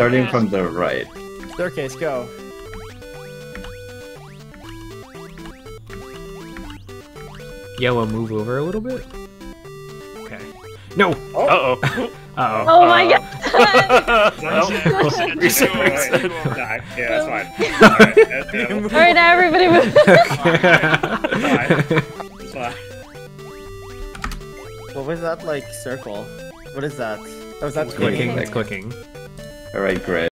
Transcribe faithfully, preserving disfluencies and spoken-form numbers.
starting from the right. Staircase, go. Yellow, move over a little bit. Okay. No. Oh. Uh oh. Uh oh. Oh my god! Oh, shit. Reset, You won't reset. die. You won't die. Yeah, that's fine. Alright, that's, uh, Alright, now everybody move. it's fine. What was that, like, circle? What is that? Oh, is that Clicking. Like- Clicking. Alright, great.